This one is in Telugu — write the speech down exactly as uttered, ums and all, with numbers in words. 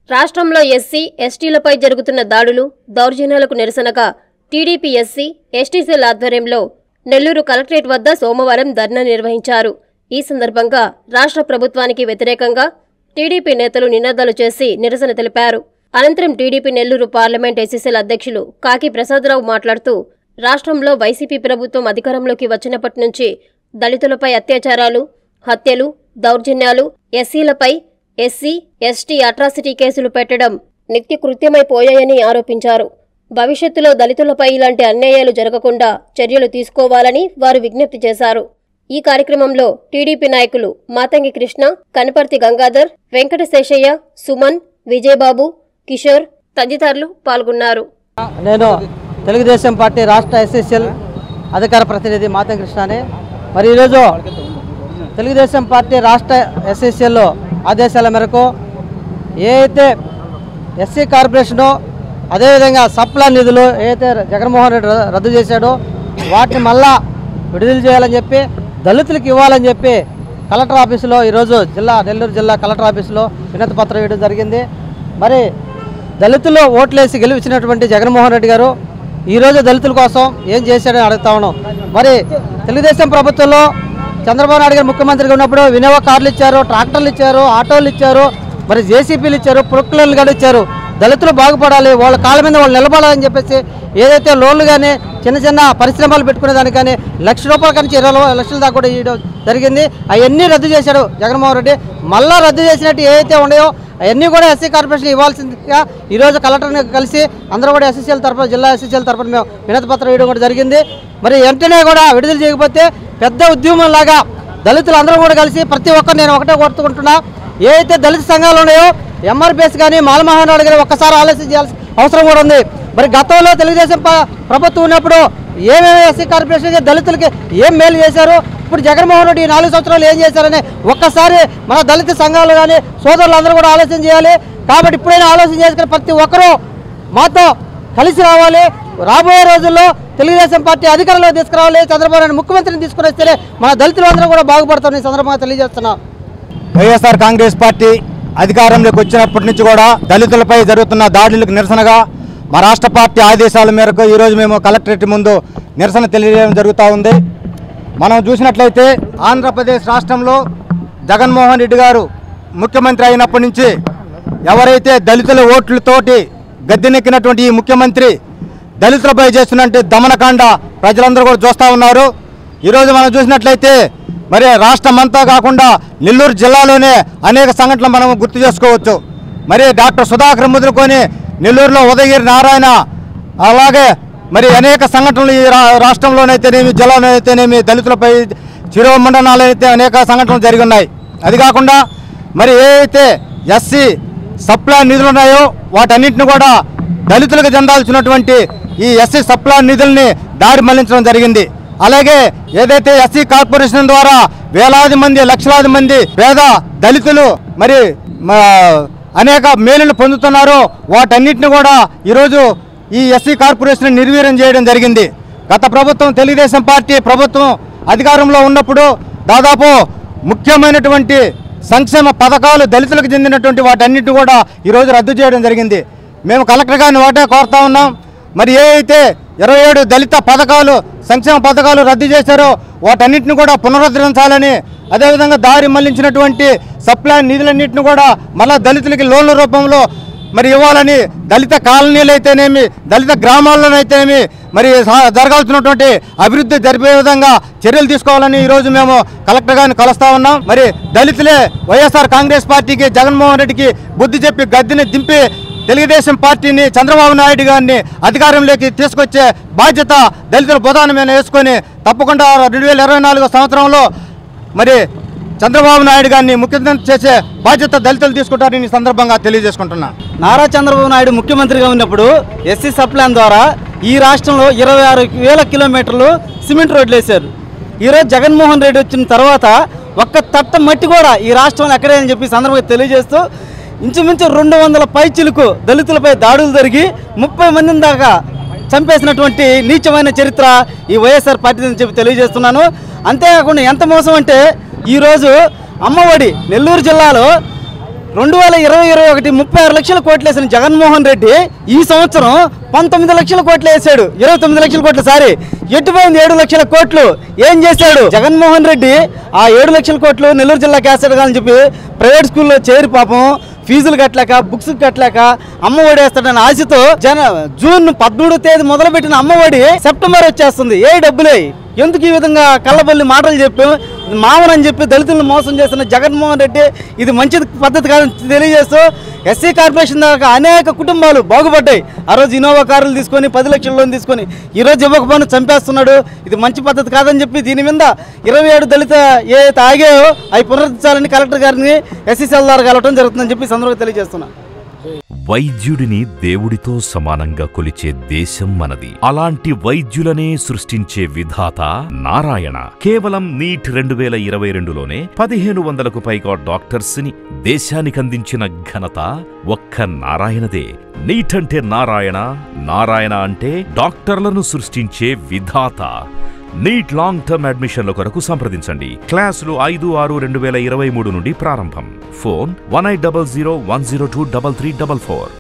రాష్ట్రంలో ఎస్సీ ఎస్టీలపై జరుగుతున్న దాడులు దౌర్జన్యాలకు నిరసనగా టీడీపీ ఎస్సీ ఎస్టీ సెల్ ఆధ్వర్యంలో నెల్లూరు కలెక్టరేట్ వద్ద సోమవారం ధర్నా నిర్వహించారు. ఈ సందర్భంగా రాష్ట్ర ప్రభుత్వానికి వ్యతిరేకంగా టీడీపీ నేతలు నినాదాలు చేసి నిరసన తెలిపారు. అనంతరం TDP Nellore parliament SC cell అధ్యక్షులు కాకి ప్రసాదరావు మాట్లాడుతూ రాష్ట్రంలో వైసీపీ ప్రభుత్వం అధికారంలోకి వచ్చినప్పటి నుంచి దళితులపై అత్యాచారాలు, హత్యలు, దౌర్జన్యాలు, ఎస్సీలపై ఎస్సీ ఎస్టీ అట్రాసిటీ కేసులు పెట్టడం నిత్యకృత్యమైపోయాయని ఆరోపించారు. భవిష్యత్తులో దళితులపై ఇలాంటి అన్యాయాలు జరగకుండా చర్యలు తీసుకోవాలని వారు విజ్ఞప్తి చేశారు. ఈ కార్యక్రమంలో టీడీపీ నాయకులు మాతంగి కృష్ణ, కనపర్తి గంగాధర్, వెంకటశేషయ్య, సుమన్, విజయబాబు, కిషోర్ తదితరులు పాల్గొన్నారు. నేను తెలుగుదేశం పార్టీ రాష్ట్ర ఎస్ఎస్ఎల్ అధికార ప్రతినిధి మాతంగి కృష్ణనే. మరి ఈరోజు తెలుగుదేశం పార్టీ రాష్ట్ర ఎస్ఎస్ఎల్ ఆదేశాల మేరకు ఏ అయితే ఎస్సీ కార్పొరేషనో అదేవిధంగా సప్లా నిధులు ఏదైతే జగన్మోహన్ రెడ్డి రద్దు చేశాడో వాటిని మళ్ళా విడుదల చేయాలని చెప్పి దళితులకు ఇవ్వాలని చెప్పి కలెక్టర్ ఆఫీసులో ఈరోజు జిల్లా నెల్లూరు జిల్లా కలెక్టర్ ఆఫీసులో వినతి పత్రం ఇవ్వడం జరిగింది. మరి దళితులు ఓట్లేసి గెలిపించినటువంటి జగన్మోహన్ రెడ్డి గారు ఈరోజు దళితుల కోసం ఏం చేశాడని అడుగుతా ఉన్నాం. మరి తెలుగుదేశం ప్రభుత్వంలో చంద్రబాబు నాయుడు గారు ముఖ్యమంత్రిగా ఉన్నప్పుడు వినోవా కార్లు ఇచ్చారు, ట్రాక్టర్లు ఇచ్చారు, ఆటోలు ఇచ్చారు, మరి జేసీపీలు ఇచ్చారు, ప్రొక్లర్లు కూడా ఇచ్చారు. దళితులు బాగుపడాలి, వాళ్ళ కాళ్ళ మీద వాళ్ళు నిలబడాలని చెప్పేసి ఏదైతే లోన్లు కానీ చిన్న చిన్న పరిశ్రమలు పెట్టుకునే దానికి కానీ లక్ష రూపాయల నుంచి ఇరవై లక్షల దాకా కూడా ఇవ్వడం జరిగింది. అవన్నీ రద్దు చేశాడు జగన్మోహన్ రెడ్డి. మళ్ళా రద్దు చేసినట్టు ఏవైతే ఉన్నాయో అవన్నీ కూడా ఎస్సీ కార్పొరేషన్ ఇవ్వాల్సిందిగా ఈరోజు కలెక్టర్ని కలిసి అందరూ కూడా ఎస్ఎస్ఎల్ తరఫున జిల్లా ఎస్ఎస్ఎల్ తరఫున మేము వినతి పత్రం ఇవ్వడం కూడా జరిగింది. మరి వెంటనే కూడా విడుదల చేయకపోతే పెద్ద ఉద్యమం లాగా దళితులు అందరూ కూడా కలిసి ప్రతి ఒక్కరు నేను ఒకటే కోరుకుంటున్నా, ఏదైతే దళిత సంఘాలు ఉన్నాయో ఎంఆర్పిఎస్ కానీ మాలమహానాడు కానీ ఒక్కసారి ఆలోచన చేయాల్సిన అవసరం కూడా ఉంది. మరి గతంలో తెలుగుదేశం ప్రభుత్వం ఉన్నప్పుడు ఏమేమి ఎస్సీ కార్పొరేషన్ దళితులకి ఏం మేలు చేశారు, ఇప్పుడు జగన్మోహన్ రెడ్డి నాలుగు సంవత్సరాలు ఏం చేశారని ఒక్కసారి మన దళిత సంఘాలు కానీ సోదరులు అందరూ కూడా ఆలోచన చేయాలి. కాబట్టి ఇప్పుడైనా ఆలోచన చేసుకుని ప్రతి ఒక్కరూ మాతో కలిసి రావాలి. రాబోయే రోజుల్లో తెలుగుదేశం పార్టీ అధికారంలో తీసుకురావాలి. చంద్రబాబు నాయుడు ముఖ్యమంత్రిని తీసుకుని వస్తేనే మన దళితులు అందరూ కూడా బాగుపడతామని సందర్భంగా తెలియజేస్తున్నాం. వైఎస్ఆర్ కాంగ్రెస్ పార్టీ అధికారంలోకి వచ్చినప్పటి నుంచి కూడా దళితులపై జరుగుతున్న దాడులకు నిరసనగా మా రాష్ట్ర పార్టీ ఆదేశాల మేరకు ఈరోజు మేము కలెక్టరేట్ ముందు నిరసన తెలియజేయడం జరుగుతూ ఉంది. మనం చూసినట్లయితే ఆంధ్రప్రదేశ్ రాష్ట్రంలో జగన్మోహన్ రెడ్డి గారు ముఖ్యమంత్రి అయినప్పటి నుంచి ఎవరైతే దళితుల ఓట్లతోటి గద్దెనెక్కినటువంటి ఈ ముఖ్యమంత్రి దళితులపై చేస్తున్నట్టు దమనకాండ ప్రజలందరూ కూడా చూస్తూ ఉన్నారు. ఈరోజు మనం చూసినట్లయితే మరి రాష్ట్రం అంతా కాకుండా నెల్లూరు జిల్లాలోనే అనేక సంఘటనలు మనం గుర్తు చేసుకోవచ్చు. మరి డాక్టర్ సుధాకర్ మొదలుకొని నెల్లూరులో ఉదయగిరి నారాయణ, అలాగే మరి అనేక సంఘటనలు ఈ రాష్ట్రంలోనైతేనేమి జిల్లాలోనైతేనేమి దళితులపై శిరోమండనాలు అయితే అనేక సంఘటనలు జరిగి ఉన్నాయి. అది కాకుండా మరి ఏదైతే ఎస్సీ సప్లా నిధులు ఉన్నాయో వాటన్నింటిని కూడా దళితులకు చెందాల్సినటువంటి ఈ ఎస్సీ సప్లా నిధుల్ని దారి మళ్లించడం జరిగింది. అలాగే ఏదైతే ఎస్సీ కార్పొరేషన్ ద్వారా వేలాది మంది లక్షలాది మంది పేద దళితులు మరి అనేక మేలులు పొందుతున్నారో వాటన్నిటిని కూడా ఈరోజు ఈ ఎస్సీ కార్పొరేషన్ నిర్వీర్యం చేయడం జరిగింది. గత ప్రభుత్వం తెలుగుదేశం పార్టీ ప్రభుత్వం అధికారంలో ఉన్నప్పుడు దాదాపు ముఖ్యమైనటువంటి సంక్షేమ పథకాలు దళితులకు చెందినటువంటి వాటన్నిటిని కూడా ఈరోజు రద్దు చేయడం జరిగింది. మేము కలెక్టర్ గారిని ఒకటే కోరుతా ఉన్నాం, మరి ఏ అయితే ఇరవై ఏడు దళిత పథకాలు సంక్షేమ పథకాలు రద్దు చేశారో వాటన్నిటిని కూడా పునరుద్ధరించాలని, అదేవిధంగా దారి మళ్లించినటువంటి సప్లై నిధులన్నింటిని కూడా మళ్ళా దళితులకి లోన్ల రూపంలో మరి ఇవ్వాలని, దళిత కాలనీలు అయితేనేమి దళిత గ్రామాల్లోనైతేనేమి మరి జరగాల్సినటువంటి అభివృద్ధి జరిపే విధంగా చర్యలు తీసుకోవాలని ఈరోజు మేము కలెక్టర్ గారిని కలుస్తా ఉన్నాం. మరి దళితులే వైఎస్ఆర్ కాంగ్రెస్ పార్టీకి జగన్మోహన్ రెడ్డికి బుద్ధి చెప్పి గద్దెని దింపి తెలుగుదేశం పార్టీని చంద్రబాబు నాయుడు గారిని అధికారంలోకి తీసుకొచ్చే బాధ్యత దళితుల బుధాన మీద వేసుకొని తప్పకుండా రెండు వేల ఇరవై నాలుగో సంవత్సరంలో మరి చంద్రబాబు నాయుడు గారిని ముఖ్యమంత్రి చేసే బాధ్యత దళితులు తీసుకుంటారని సందర్భంగా తెలియజేసుకుంటున్నా. నారా చంద్రబాబు నాయుడు ముఖ్యమంత్రిగా ఉన్నప్పుడు ఎస్సీ సప్లాన్ ద్వారా ఈ రాష్ట్రంలో ఇరవై ఆరు వేల కిలోమీటర్లు సిమెంట్ రోడ్లు వేశారు. ఈరోజు జగన్మోహన్ రెడ్డి వచ్చిన తర్వాత ఒక్క తట్ట మట్టి కూడా ఈ రాష్ట్రంలో ఎక్కడే అని చెప్పి సందర్భంగా తెలియజేస్తూ ఇంచుమించు రెండు వందల పైచిలకు దళితులపై దాడులు జరిగి ముప్పై మంది దాకా చంపేసినటువంటి నీచమైన చరిత్ర ఈ వైఎస్ఆర్ పార్టీ అని చెప్పి తెలియజేస్తున్నాను. అంతేకాకుండా ఎంత మోసం అంటే ఈరోజు అమ్మఒడి నెల్లూరు జిల్లాలో రెండు వేల ఇరవై ఇరవై ఒకటి ముప్పై ఆరు లక్షల కోట్లు వేసిన జగన్మోహన్ రెడ్డి ఈ సంవత్సరం పంతొమ్మిది లక్షల కోట్లు వేసాడు. ఇరవై తొమ్మిది లక్షల కోట్లు సారీ ఎట్టుపోయింది ఏడు లక్షల కోట్లు. ఏం చేశాడు జగన్మోహన్ రెడ్డి? ఆ ఏడు లక్షల కోట్లు నెల్లూరు జిల్లాకి వేస్తాడు అని చెప్పి ప్రైవేట్ స్కూల్లో చేరి పాపం ఫీజులు కట్టలేక బుక్స్ కట్టలేక అమ్మఒడి వేస్తాడని ఆశతో జన జూన్ పదమూడో తేదీ మొదలుపెట్టిన అమ్మఒడి సెప్టెంబర్ వచ్చేస్తుంది. ఏ డబ్బులే ఎందుకు ఈ విధంగా కళ్ళబల్లి మాటలు చెప్పి మామనని చెప్పి దళితులను మోసం చేస్తున్న జగన్మోహన్ రెడ్డి ఇది మంచి పద్ధతి కాదని తెలియజేస్తూ ఎస్సీ కార్పొరేషన్ దాకా అనేక కుటుంబాలు బాగుపడ్డాయి. ఆ రోజు ఇన్నోవా కారులు తీసుకొని పది లక్షల లోన్ తీసుకొని ఈరోజు ఇవ్వకపోయినా చంపేస్తున్నాడు. ఇది మంచి పద్ధతి కాదని చెప్పి దీని మీద ఇరవై ఏడు దళిత ఏ ఆగాయో అవి పునరుద్ధరించాలని కలెక్టర్ గారిని ఎస్సీసీఎల్ ద్వారా కలవడం జరుగుతుందని చెప్పి సందర్భంగా తెలియజేస్తున్నా. వైద్యుడిని దేవుడితో సమానంగా కొలిచే దేశం మనది. అలాంటి వైద్యులనే సృష్టించే విధాత నారాయణ. కేవలం నీట్ రెండు వేల ఇరవై రెండులోనే పదిహేను వందలకు పైగా డాక్టర్స్ ని దేశానికందించిన ఘనత ఒక్క నారాయణదే. నీట్ అంటే నారాయణ, నారాయణ అంటే డాక్టర్లను సృష్టించే విధాత. నీట్ లాంగ్ టర్మ్ అడ్మిషన్ల కొరకు సంప్రదించండి. క్లాసులు ఐదు ఆరు రెండు వేల ఇరవై మూడు నుండి ప్రారంభం. Phone one eight double zero one zero two double three double four.